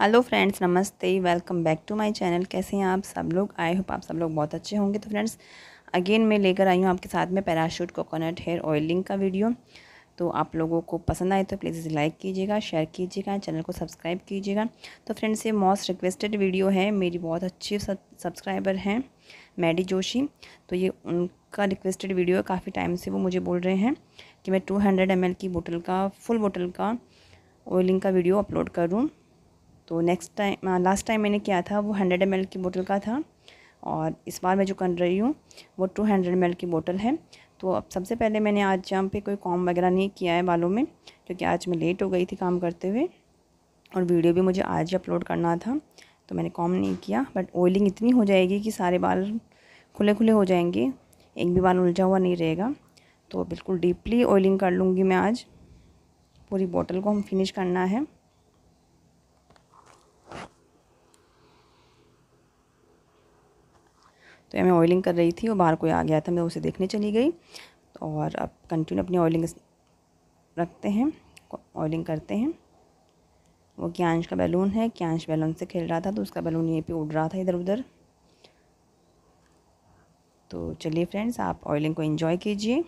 Hello friends, नमस्ते। Welcome back to my channel. कैसे हैं आप सब लोग? आई होप आप सब लोग बहुत अच्छे होंगे। तो फ्रेंड्स, अगेन मैं लेकर आई हूँ आपके साथ में पैराशूट कोकोनट हेयर ऑयलिंग का वीडियो। तो आप लोगों को पसंद आए तो प्लीज़ इसे लाइक कीजिएगा, शेयर कीजिएगा, चैनल को सब्सक्राइब कीजिएगा। तो फ्रेंड्स, ये मोस्ट रिक्वेस्टेड वीडियो है। मेरी बहुत अच्छी सब्सक्राइबर हैं मैडी जोशी। तो ये उनका रिक्वेस्टेड वीडियो है। काफ़ी टाइम से वो मुझे बोल रहे हैं कि मैं 200 ml की बोतल का, फुल बोतल का ऑयलिंग का वीडियो अपलोड करूँ। तो लास्ट टाइम मैंने किया था वो 100 ml की बोतल का था, और इस बार मैं जो कर रही हूँ वो 200 ml की बोतल है। तो अब सबसे पहले मैंने आज यहाँ पे कोई कॉम वगैरह नहीं किया है बालों में, क्योंकि आज मैं लेट हो गई थी काम करते हुए, और वीडियो भी मुझे आज ही अपलोड करना था, तो मैंने कॉम नहीं किया। बट ऑयलिंग इतनी हो जाएगी कि सारे बाल खुले खुले हो जाएंगे, एक भी बाल उलझा हुआ नहीं रहेगा। तो बिल्कुल डीपली ऑयलिंग कर लूँगी मैं आज। पूरी बोतल को हम फिनिश करना है। तो मैं ऑयलिंग कर रही थी और बाहर कोई आ गया था, मैं उसे देखने चली गई। और अब कंटिन्यू अपनी ऑयलिंग रखते हैं, ऑयलिंग करते हैं। वो क्यांश का बैलून है, क्यांश बैलून से खेल रहा था तो उसका बैलून यहीं पे उड़ रहा था इधर उधर। तो चलिए फ्रेंड्स, आप ऑयलिंग को एंजॉय कीजिए।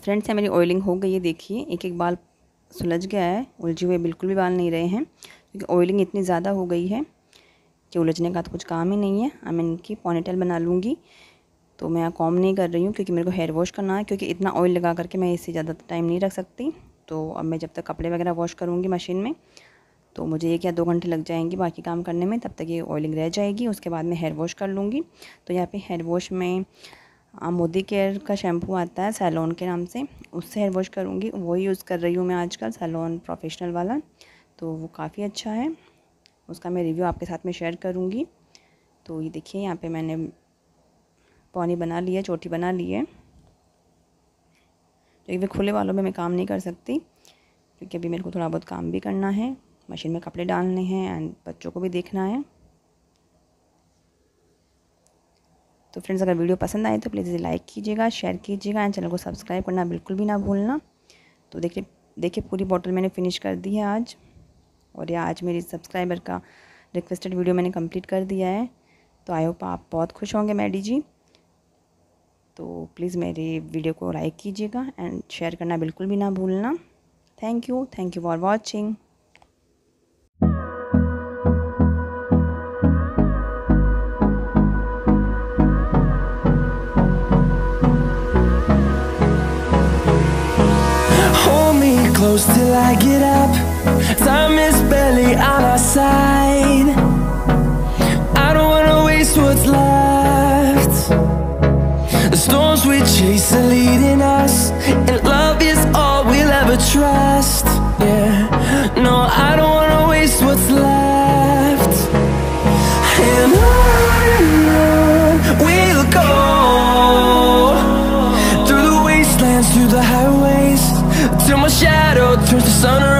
फ्रेंड्स, मेरी ऑयलिंग हो गई है। देखिए एक एक बाल सुलझ गया है, उलझे हुए बिल्कुल भी बाल नहीं रहे हैं, क्योंकि ऑयलिंग इतनी ज़्यादा हो गई है कि उलझने का तो कुछ काम ही नहीं है। अब मैं इनकी पोनीटेल बना लूँगी। तो मैं कॉम नहीं कर रही हूँ क्योंकि मेरे को हेयर वॉश करना है, क्योंकि इतना ऑयल लगा करके मैं इससे ज़्यादा टाइम नहीं रख सकती। तो अब मैं जब तक कपड़े वगैरह वॉश करूँगी मशीन में, तो मुझे 1 या 2 घंटे लग जाएंगे बाकी काम करने में। तब तक ये ऑयलिंग रह जाएगी, उसके बाद मैं हेयर वॉश कर लूँगी। तो यहाँ पे हेयर वॉश में मोदी केयर का शैम्पू आता है सैलॉन के नाम से, उससे हेयर वॉश करूँगी। वही यूज़ कर रही हूँ मैं आजकल, सैलॉन प्रोफेशनल वाला। तो वो काफ़ी अच्छा है, उसका मैं रिव्यू आपके साथ में शेयर करूँगी। तो ये देखिए यहाँ पे मैंने पौनी बना ली है, चोटी बना ली है। क्योंकि खुले बालों में मैं काम नहीं कर सकती, क्योंकि अभी मेरे को थोड़ा बहुत काम भी करना है, मशीन में कपड़े डालने हैं एंड बच्चों को भी देखना है। तो फ्रेंड्स, अगर वीडियो पसंद आए तो प्लीज़ इसे लाइक कीजिएगा, शेयर कीजिएगा एंड चैनल को सब्सक्राइब करना बिल्कुल भी ना भूलना। तो देखिए पूरी बॉटल मैंने फ़िनिश कर दी है आज, और ये आज मेरी सब्सक्राइबर का रिक्वेस्टेड वीडियो मैंने कंप्लीट कर दिया है। तो आई होप आप बहुत खुश होंगे मैडी जी। तो प्लीज़ मेरी वीडियो को लाइक कीजिएगा एंड शेयर करना बिल्कुल भी ना भूलना। Thank you for watching. Close till I get up. Time is barely on our side. I don't wanna waste what's left. The storms we chase are leading us, and love is all we'll ever trust. Yeah, no, I don't wanna waste what's left. And on we'll go, through the wastelands, through the highways, till my shadow turns to sun rays.